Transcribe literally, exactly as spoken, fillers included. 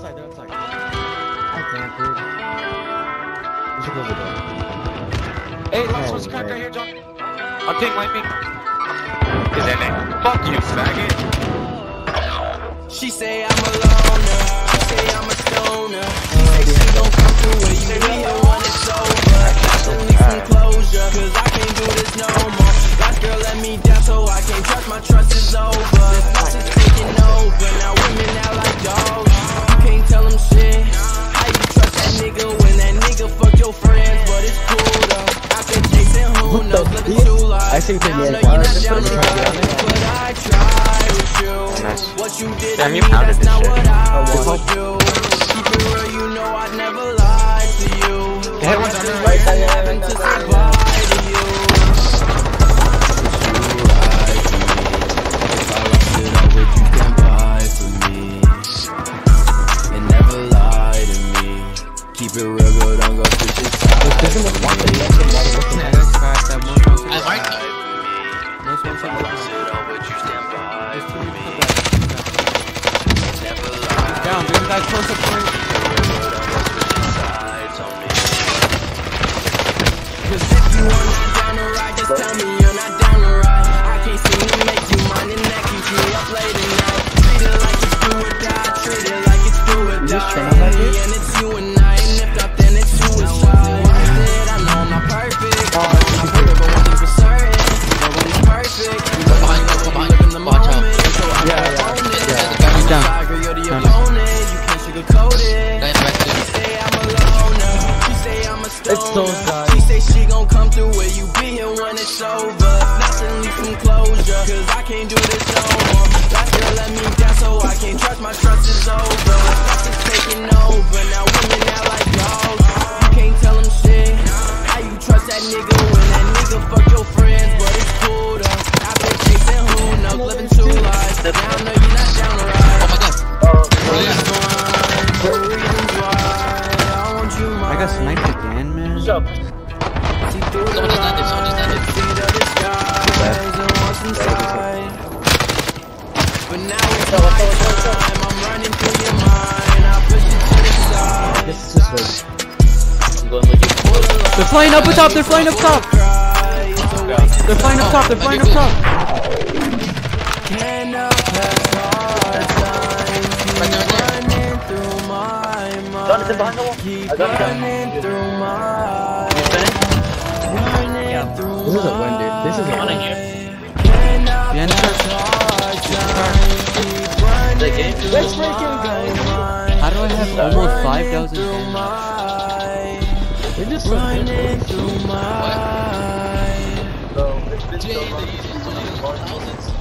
outside, they're outside. I can't, dude. We should close the door. Hey, last Oh, one's cracked man. right here, John. I'm ping, light ping. Is that name? Fuck you, faggot. She say I'm a loner, she say I'm a stoner. She say she gon' come through when you need her when it's over. I need some closure, cause I can't do this no more. Last girl let me down, so I can't trust, my trust is over. This house is taking over, now women out like dogs. You can't tell them shit. How you trust that nigga when that nigga fuck your friends? But it's cool though, I've been chasing who knows, living two lives. I see the Now I man. know you're not down to ride, but I try with you. Nice. What you did Damn, to you me, pounded that's this not shit. what I would do. Keep it real, you know I'd never lie to you. The head one's under Right, I'm having to say bye to you. If I lost it all, would you stand by for me? And never lie to me. Keep it real, girl, don't go switch your sides. I like it. If I lost it all, would you stand by for me? Never lie. Down, dude, guys, close up point. Cause if you are not down to ride, just tell me you're not down to ride. I can't seem to make you mine, and that keeps me up late at night. Treat it like it's do or die, treat it like it's do or die. And it's you and I, and if not, then it's suicide. I know I'm not perfect, I'm not perfect, but one thing for certain, nobody's perfect. Come behind you, come behind you. Watch out. Yeah, yeah, yeah. He's down. You're the opponent, you can't sugarcoat it. Nice back She there. say I'm a loner, she say I'm a It's those stoner. guys. She say she gon' come through where you be here when it's over. Not to leave some closure, cause I can't do this no more. Last girl let me down, so I can't trust, my trust is over. Trust is taking over, now women out like dogs. You can't tell them shit. How you trust that nigga when that nigga fuck your friends? But it's cool though, I've been chasing who knows, living two lives. Now I know you're not down to ride. Oh my god. The reasons why I want you mine. I got sniped again, man. See through the Someone just landed, someone just landed. lies, see the disguise and what's inside. But now it's my time, I'm running through your mind. I push it to the side. This is just They're flying up top, they're flying up top. They're flying up top, they're flying up top. Cannot pass hard time. Keep running through my mind. Keep running through my running through This is a win, dude. This is a On win. in here. The end Let's freaking go. How do I have almost five thousand damage? We're just so good. through my Bro, it's been so Jay, long. they use thousands.